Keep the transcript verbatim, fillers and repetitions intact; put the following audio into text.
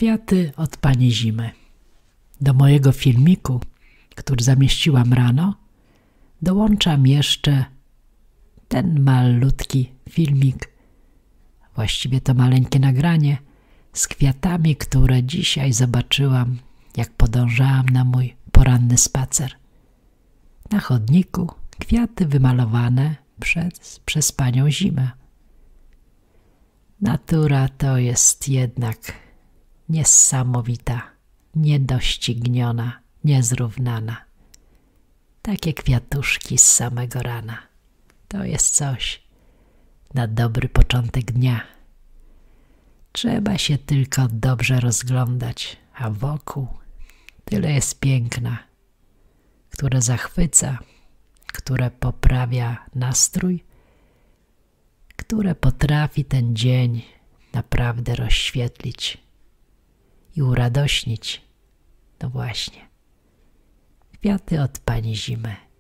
Kwiaty od pani Zimy. Do mojego filmiku, który zamieściłam rano, dołączam jeszcze ten malutki filmik, właściwie to maleńkie nagranie z kwiatami, które dzisiaj zobaczyłam, jak podążałam na mój poranny spacer. Na chodniku kwiaty wymalowane przez, przez panią Zimę. Natura to jest jednak niesamowita, niedościgniona, niezrównana. Takie kwiatuszki z samego rana. To jest coś na dobry początek dnia. Trzeba się tylko dobrze rozglądać, a wokół tyle jest piękna, które zachwyca, które poprawia nastrój, które potrafi ten dzień naprawdę rozświetlić i uradośnić. No właśnie, kwiaty od pani Zimy.